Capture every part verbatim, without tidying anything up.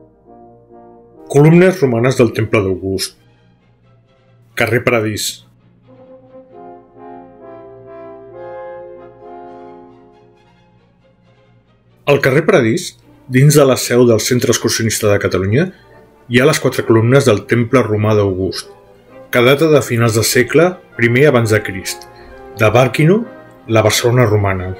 Columnes romanes del Temple d'August. Carrer Paradís. Al carrer Paradís, dins de la seu del Centre Excursionista de Catalunya, hi ha les quatre columnes del Temple Romà d'August, que data de finals de segle primer abans de Crist, de Bàrquino, la Barcelona romana.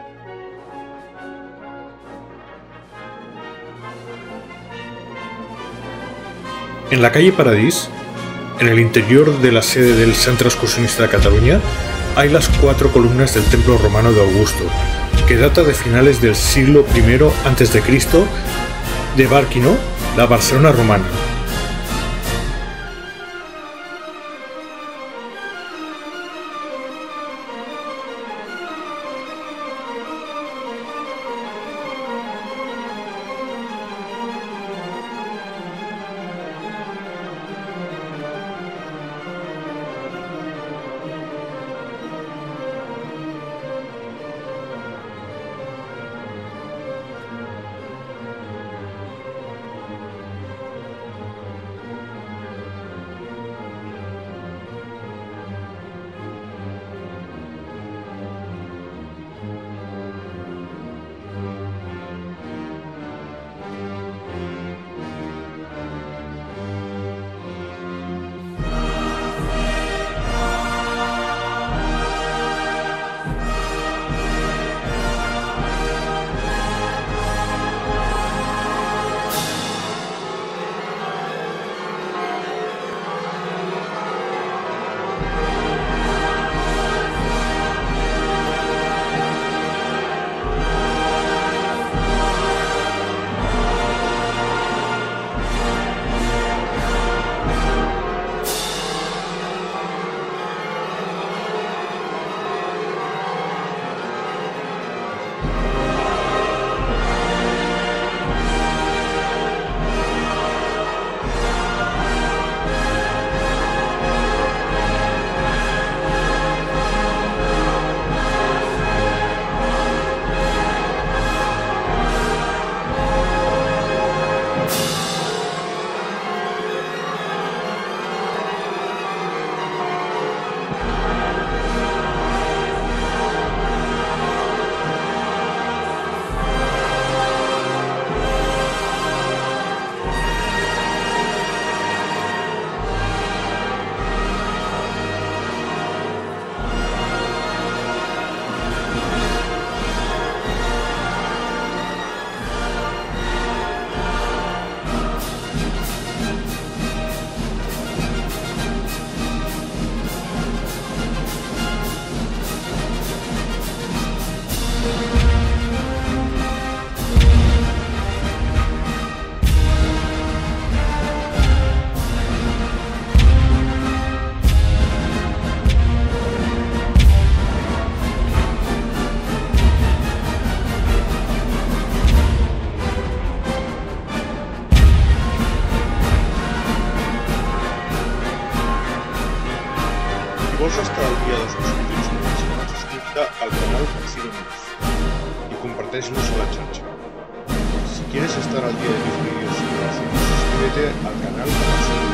En la calle Paradís, en el interior de la sede del Centro Excursionista de Cataluña, hay las cuatro columnas del Templo Romano de Augusto, que data de finales del siglo primero antes de Cristo, de Bàrquino, la Barcelona romana. Si vols estar al dia dels últims vídeos, subscriu-te al canal Maxi Domínguez y comparteix-los a la xarxa. Si quieres estar al día de mis vídeos, suscríbete al canal Maxi Domínguez.